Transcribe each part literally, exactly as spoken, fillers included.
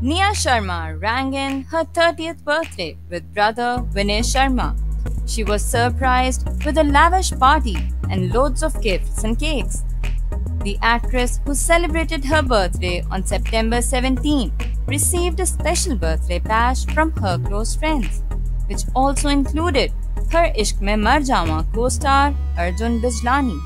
Nia Sharma rang in her thirtieth birthday with brother Vinay Sharma. She was surprised with a lavish party and loads of gifts and cakes. The actress, who celebrated her birthday on September seventeenth, received a special birthday bash from her close friends, which also included her Ishq Mein Mar Jawan co-star Arjun Bijlani.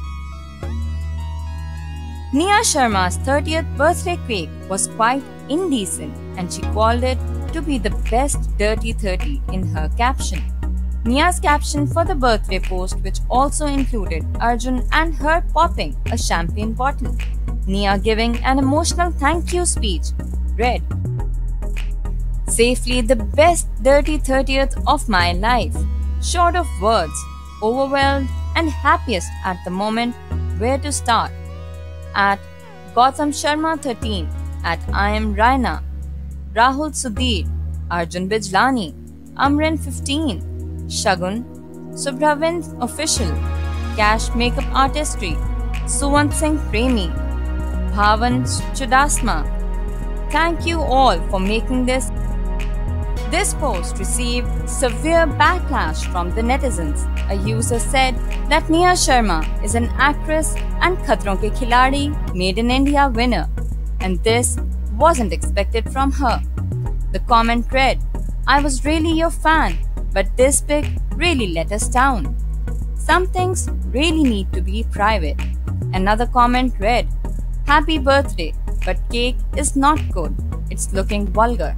Nia Sharma's thirtieth birthday cake was quite indecent, and she called it to be the best dirty thirty in her caption. Nia's caption for the birthday post, which also included Arjun and her popping a champagne bottle, Nia giving an emotional thank you speech, read, "Safely the best dirty thirtieth of my life. Short of words, overwhelmed and happiest at the moment. Where to start? At Gautam Sharma thirteen, at I am Raina, Rahul Sudhir, Arjun Bijlani, Amrin fifteen, Shagun, Subhravind Official, Cash Makeup Artistry, Suvant Singh Premi, Bhavan Chudasma. Thank you all for making this." This post received severe backlash from the netizens. A user said that Nia Sharma is an actress and Khatron Ke Khiladi Made in India winner, and this wasn't expected from her. The comment read, "I was really your fan, but this pic really let us down. Some things really need to be private." Another comment read, "Happy birthday, but cake is not good. It's looking vulgar."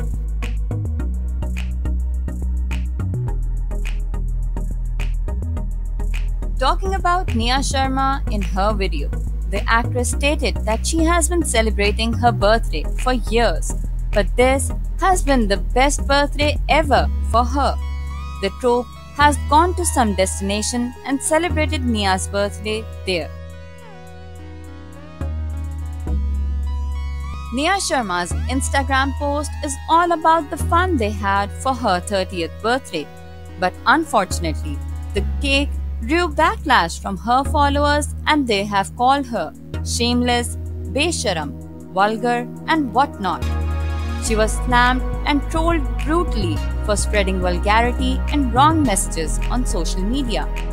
Talking about Nia Sharma in her video, the actress stated that she has been celebrating her birthday for years, but this has been the best birthday ever for her. The troupe has gone to some destination and celebrated Nia's birthday there. Nia Sharma's Instagram post is all about the fun they had for her thirtieth birthday, but unfortunately, the cake drew backlash from her followers, and they have called her shameless, besharam, vulgar, and whatnot. She was slammed and trolled brutally for spreading vulgarity and wrong messages on social media.